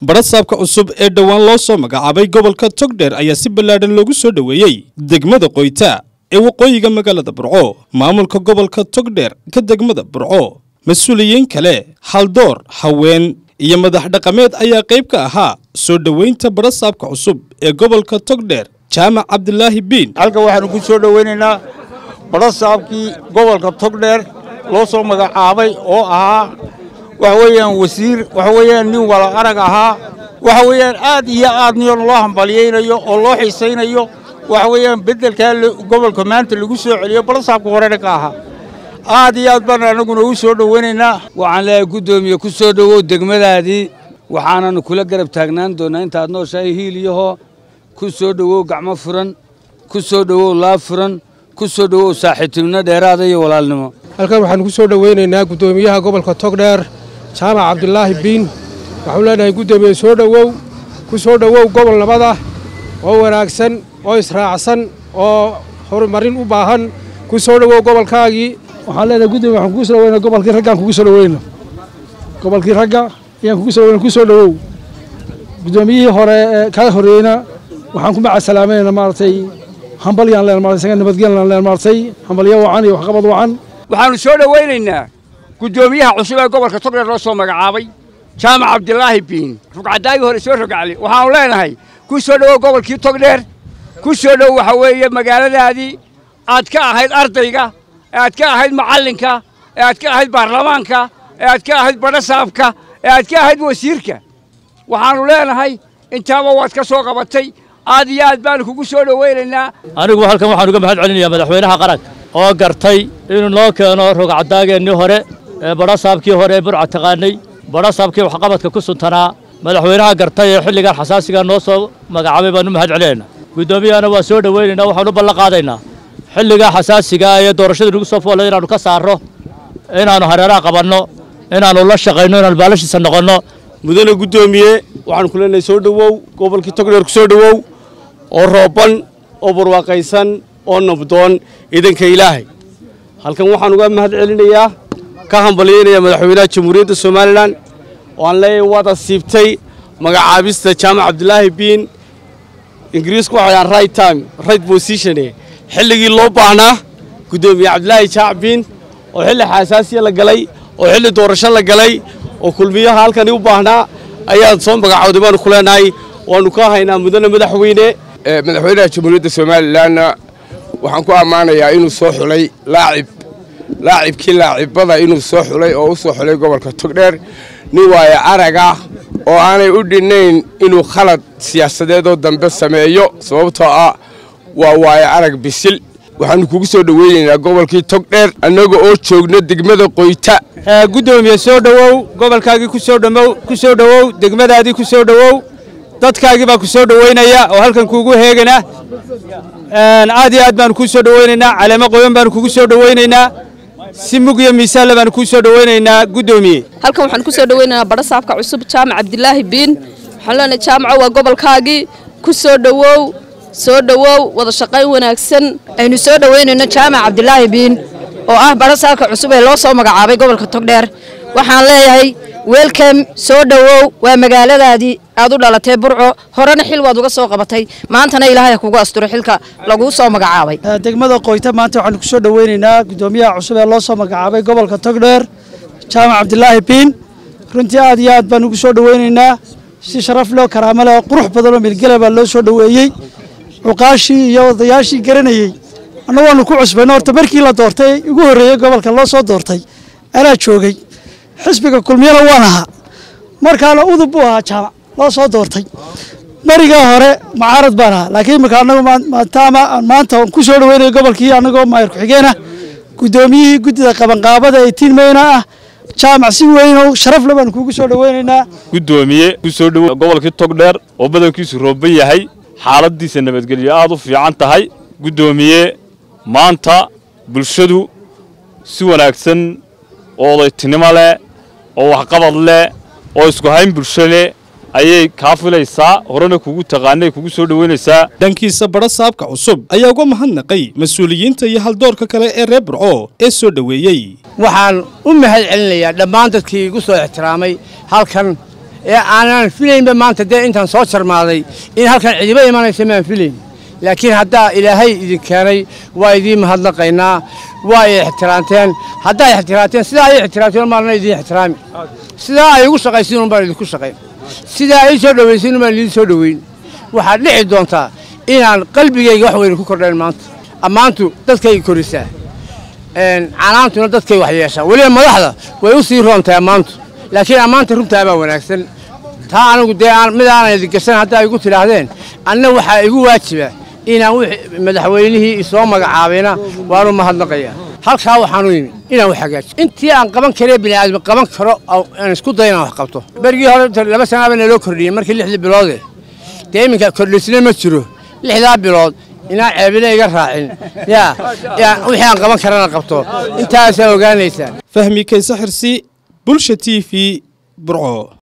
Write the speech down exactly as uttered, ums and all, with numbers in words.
barasaabka cusub ee dhawaan loo soo magacaabay gobolka Togdheer ayaa si ballaaran loogu soo dhaweeyay degmada Qoyta ee waqooyiga magaalada Burco maamulka gobolka Togdheer ka degmada Burco mas'uuliyiin kale haldoor haween iyo madax dhaqameed ayaa qayb ka ahaa soo dhaweynta barasaabka cusub ee gobolka Togdheer Jaamac Cabdulaahi Biin halka waxaan ku soo dhaweynaynaa barasaabkii gobolka Togdheer loo soo magacaabay oo ahaa waxweeyaan wasiir waxweeyaan nin wala arag ahaa waxweeyaan aad iyo aad niyo loo hambaliyaynayo oo loo xiisaynayo waxweeyaan bedelka gobolka maanta lagu soo celiyo barasaabka hore ka ahaa aad iyo aad baan anaguna u soo dhaweynaynaa waxaan leeyahay gudoomiye ku soo dhawow degmadaadii waxaananu kula garab taagnaan doonaa inta aad nooshahay hiiliyaho ku soo dhawow gacmo furan ku soo dhawow laab furan ku soo dhawow saaxiibtinimo dheeraad iyo walaalnimo halkan waxaan ku soo dhaweynaynaa gudoomiyaha gobolka Togdheer Jaamac Cabdulaahi Biin waxaan leenahay gudoomiye soo dhawow ku soo dhawow gobol nabad ah oo wanaagsan oo israacsan oo horumarin u baahan ku soo dhawow gobolkaagii waxaan leenahay gudoomiye waxaan ku soo dhaweynaa gobolkii ragga ku soo dhaweynaa gobolkii ragga ayaan ku soo dhaweynaa ku soo dhawow gudoomiyihii hore ka horeeyna waxaan ku macasalaamaynaa maartay hambaliyaan leen maartay nabadgelyo leen maartay hambaliyo wacan iyo waxqabad wacan waxaanu soo dhaweynaynaa gudoomiyaha cusub ee gobolka Togdheer loo soo magacaabay Jaamac Cabdulaahi Biin rugcadaagi hore soo rogacli waxaanu leenahay ku soo dhawow gobolkii Togdheer ku soo dhawow waxa weeye magaaladaadii aad ka ahayd ardayga aad ka ahayd macallinka aad ka ahayd baarlamaanka aad ka ahayd barasaabka aad ka ahayd wasiirka waxaanu leenahay intaaba waad ka soo qabatay aad iyo aad baan kugu soo dhaweynaynaa anigu halkan waxaan uga mahad celinayaa madaxweynaha qaranka oo gartay inuu noo keeno rugcadaageenii hore ee barasaabkii hore burca taqaanay barasaabkii waxqabadka ku suntanaa madaxweynaha gartay ee xilligan xasaasiga noo soo magacaabay baan u mahad celinaynaa gudoomiyahana waa soo dhaweynaynaa waxaan u ballan qaadaynaa xilliga xasaasiga ee doorashada lagu soo foolay inaanu ka saarro inaanu hareeraha qabanno inaanu la shaqayno inaanu baalashiisa noqonno mudane gudoomiye waxaan ku leenahay soo dhawow gobolkii Togdheer ku soo dhawow oo rooban oo barwaaqaysan oo nabdoon idanka Ilaahay halkan waxaan uga mahad celinayaa ka hambalyeynaya madaxweynaha Jamhuuriyadda Soomaaliland oo aan leeyahay wada siibtay magacaabista Jaamac Cabdulaahi Biin Ingiriisku waxaan right time right position xilligii loo baahnaa gudoomiye Cabdulaahi Jaamac Biin oo xilli xasaasiya la galay oo xilli doorasho la galay oo kulmiyaha halkan u baahnaa ayaa soo magacaawday baan ku leenahay waanu ka haynaa mudane madaxweyne madaxweynaha Jamhuuriyadda Soomaaliland waxaan ku amaanayaa inuu soo xulay laacib laacibkii laacibada inuu soo xulay oo u soo xulay gobolka Togdheer nin waaya araga oo aanay u dhinayn inuu khalad siyaasadeed oo dambe sameeyo sababtoo ah waa waaya arag bisil waxaan kugu soo dhaweynaynaa gobolkii Togdheer anaga oo joogna degmada Qoyta gudoomiye soo dhawow gobolkaagii ku soo dhamow ku soo dhawow degmadaadii ku soo dhawow dadkaagii baa ku soo dhaweynaya oo halkan kuugu heegana een aad iyo aad baan ku soo dhaweynaynaa caleemo qoyan baan kugu soo dhaweynaynaa si mug iyo miisaan baan ku soo dhaweynaynaa gudoomiye halkan waxaan ku soo dhaweynaynaa barasaabka cusub Jaamac Cabdulaahi Biin waxaan leenahay Jaamac waa gobolkaagii ku soo dhawow soo dhawow wada shaqayn wanaagsan aynu soo dhaweynayno Jaamac Cabdulaahi Biin oo ah barasaabka cusub ee loo soo magacaabay gobolka Togdheer waxaan leeyahay welcome soo dhawow waa magaaladaadii aad u dhalatay Burco horena xil waad uga soo qabatay maantana Ilaahay kugu asturo xilka lagu soo magacaabay degmada Qoyta maanta waxaan ku soo dhaweynaynaa gudoomiyaha cusub ee loo soo magacaabay gobolka Togdheer Jaamac Cabdulaahi Biin runtii aad iyo aad baan ugu soo dhaweynaynaa si sharaf leh karaamo leh qurux badan oo milgale baa loo soo dhaweeyay uqaashi iyo wadayaashii garanayay annagu waanu ku cusbay horta markii la doortay ugu horeeyay gobolka loo soo doortay anaa joogay xisbiga kulmiyana waan ahaa markaana udub buu ahaa Jaamac loo soo doortay bariga hore mucaarad baan ahaa laakiin marka annagu maanta maanta ku soo dhaweynay gobolkii annagoo maayir ku xigeenna gudoomiyihii gudida qabanqaabada ee tiinmayna ah Jaamac si weyn oo sharaf leh baan kugu soo dhaweynaynaa gudoomiye ku soo dhawow gobolkii Togdheer oo badankiisu rooban yahay xaaladiisa nabadgelyo aad u fiican tahay gudoomiye maanta bulshadu si wanaagsan oo odaytinimo leh oo waxqabad leh oo isku hayn bulshada ayay ka filaysaa horena kugu taqaanay kugu soo dhaweynaysaa dhankiisa barasaabka cusub ayaa uga mahadnaqay mas'uuliyiinta iyo haldoorka kale ee reer Burco ee soo dhaweeyay waxaan u mahad celinayaa dhammaan dadkii igu soo ixtiraamay halkan ee aanan filaynba maanta dee intaan soo jarmaaday in halkan cidiba imanaysa maan filayn laakiin haddaa ilaahay idin keenay waa idiin mahadnaqaynaa waa ay ixtiraamteen haddaa ixtiraamteen sidaa ay ixtiraamteen maalna idiin ixtiraami sidaa ay ugu shaqaysiin un baan idinku shaqayn sidaa ay soo dhawaysiin un baan idiin soo dhaweyn waxaad dhici doontaa inaan qalbigayga wax weyn ku kordhayn maanta ammaantu dadkay korisaa canaantuna dadkay wax yeeshaa weliba madaxda way u sii roontahay ammaantu laakiin ammaanta runtaa baa wanaagsan taa anigu dee mid aanan idin gashan haddaa igu tidhaahdeen anna waxaa igu waajiba inaan madaxweynihii isoo magacaabayna waanu mahadnaqayaa halkaa waxaanu yimi inaan wax hagaajiyo intii aan qaban karee bini aadam qaban karo aan isku dayo inaan wax qabto berigii hore laba sanaaba naloo kordhiyey markii lixdii biloode dee iminka kordhisna ma jiro lixdaa bilood inaan ceebina iga raacin yaa wixii aan qaban karana qabto intaasaa ogaanaysaa fahmi kaysa xirsi bulsha t v burco